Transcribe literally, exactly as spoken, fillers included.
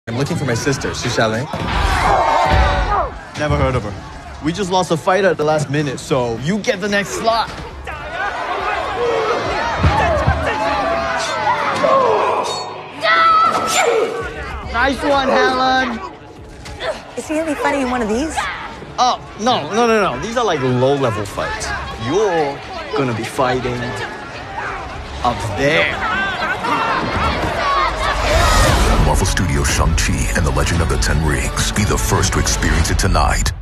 I'm looking for my sister, Shishale. Never heard of her. We just lost a fight at the last minute, so you get the next slot. Nice one, Helen. Is he gonna be fighting in one of these? Oh, no, no, no, no. These are like low-level fights. You're gonna be fighting up there. Marvel Studios' Shang-Chi and the Legend of the Ten Rings. Be the first to experience it tonight.